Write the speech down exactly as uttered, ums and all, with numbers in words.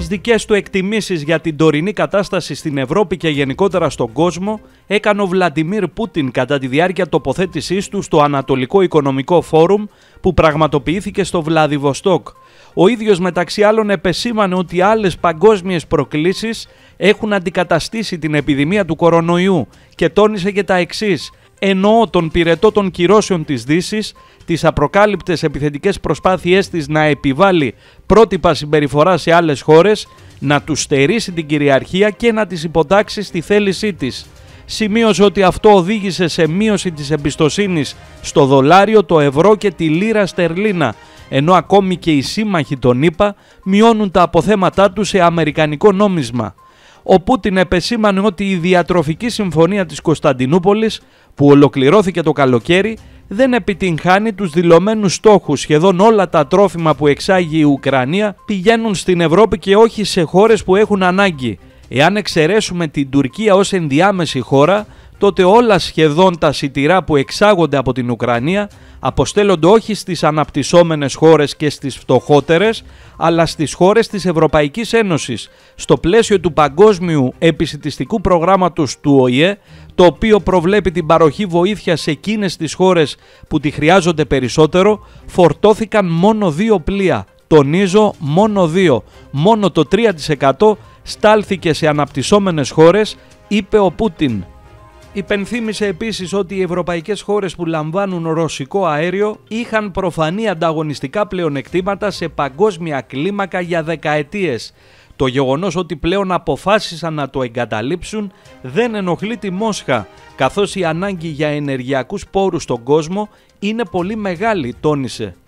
τις δικές του εκτιμήσεις για την τωρινή κατάσταση στην Ευρώπη και γενικότερα στον κόσμο έκανε ο Βλαντιμίρ Πούτιν κατά τη διάρκεια τοποθέτησής του στο Ανατολικό Οικονομικό Φόρουμ που πραγματοποιήθηκε στο Βλαδιβοστόκ. Ο ίδιος μεταξύ άλλων επεσήμανε ότι άλλες παγκόσμιες προκλήσεις έχουν αντικαταστήσει την επιδημία του κορονοϊού και τόνισε και τα εξής: εννοώ τον πυρετό των κυρώσεων της Δύσης, τις απροκάλυπτες επιθετικές προσπάθειές της να επιβάλλει πρότυπα συμπεριφορά σε άλλες χώρες, να τους στερήσει την κυριαρχία και να τις υποτάξει στη θέλησή της. Σημείωσε ότι αυτό οδήγησε σε μείωση της εμπιστοσύνης στο δολάριο, το ευρώ και τη λίρα στερλίνα, ενώ ακόμη και οι σύμμαχοι των ΗΠΑ μειώνουν τα αποθέματά τους σε αμερικανικό νόμισμα. Ο Πούτιν επεσήμανε ότι η διατροφική συμφωνία της Κωνσταντινούπολης που ολοκληρώθηκε το καλοκαίρι δεν επιτυγχάνει τους δηλωμένους στόχους. Σχεδόν όλα τα τρόφιμα που εξάγει η Ουκρανία πηγαίνουν στην Ευρώπη και όχι σε χώρες που έχουν ανάγκη. Εάν εξαιρέσουμε την Τουρκία ως ενδιάμεση χώρα, τότε όλα σχεδόν τα σιτηρά που εξάγονται από την Ουκρανία αποστέλλονται όχι στις αναπτυσσόμενες χώρες και στις φτωχότερες, αλλά στις χώρες της Ευρωπαϊκής Ένωσης, στο πλαίσιο του παγκόσμιου επισιτιστικού προγράμματος του Ο Η Ε, το οποίο προβλέπει την παροχή βοήθεια σε εκείνες τις χώρες που τη χρειάζονται περισσότερο, φορτώθηκαν μόνο δύο πλοία. Τονίζω, μόνο δύο. Μόνο το τρία τοις εκατό στάλθηκε σε αναπτυσσόμενες χώρες, είπε ο Πούτιν. Υπενθύμησε επίσης ότι οι ευρωπαϊκές χώρες που λαμβάνουν ρωσικό αέριο είχαν προφανή ανταγωνιστικά πλεονεκτήματα σε παγκόσμια κλίμακα για δεκαετίες. Το γεγονός ότι πλέον αποφάσισαν να το εγκαταλείψουν δεν ενοχλεί τη Μόσχα, καθώς η ανάγκη για ενεργειακούς πόρους στον κόσμο είναι πολύ μεγάλη, τόνισε.